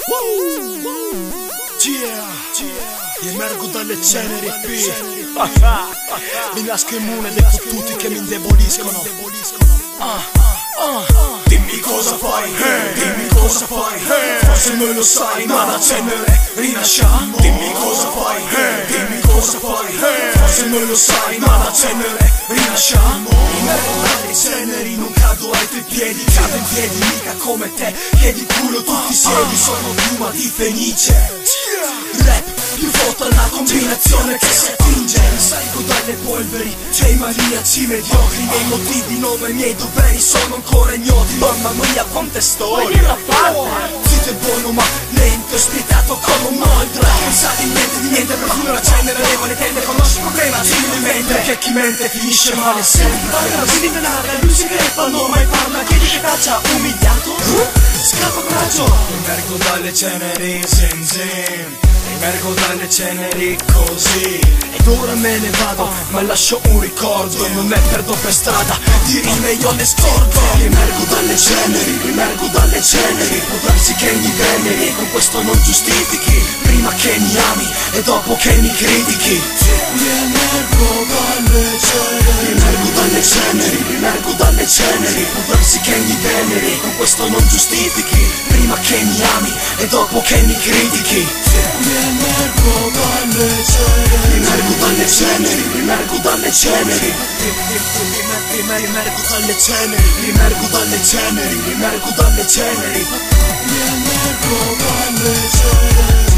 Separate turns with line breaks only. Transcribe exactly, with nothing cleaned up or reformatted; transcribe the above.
Emergo dalle ceneri P. Mi nasco immune dei fottuti che mi indeboliscono. Ah, ah, dimmi cosa fai, hey, dimmi cosa fai, hey, forse non lo sai, ma la cenere rinascerà. Dimmi cosa fai, hey, dimmi cosa fai, hey, forse non lo sai, ma la cenere rinascerà. Emergo dalle ceneri, non cado ai tuoi piedi, cado in piedi mica come te, che di culo tu ti siedi. Sono piuma di fenice, rap più foto alla combinazione che si attinge. Salgo dalle polveri, c'è i maniaci mediocri, i miei motivi, nome e miei doveri sono ancora ignoti. Mamma mia quante storie, zitto e buono ma lento e spietato come un moldra. Non sa di niente, di niente, profumo la cenere, leva le tende, conosci il problema, tieni in mente, perché chi mente finisce male sempre. Parla, vedi denare, lui si crepa, non mai parla, chiedi che faccia umiliato, scappa coraggio. Emergo dalle ceneri, zin zin, emergo dalle ceneri così. Ed ora me ne vado, ma lascio un ricordo. Non ne perdo per strada, di rime io ne scordo. Emergo dalle ceneri, emergo dalle ceneri. Può darsi che mi veneri, con questo non giustifichi. Prima che mi ami e dopo che mi critichi. Emergo dalle ceneri, emergo dalle ceneri, emergo dalle ceneri. Può darsi che mi veneri, con questo non giustifichi. Prima che mi ami e dopo che mi critichi. Emergo dalle ceneri, emergo dalle ceneri, emergo dalle ceneri. Emergo dalle ceneri, emergo dalle ceneri, emergo dalle ceneri. Emergo dalle ceneri.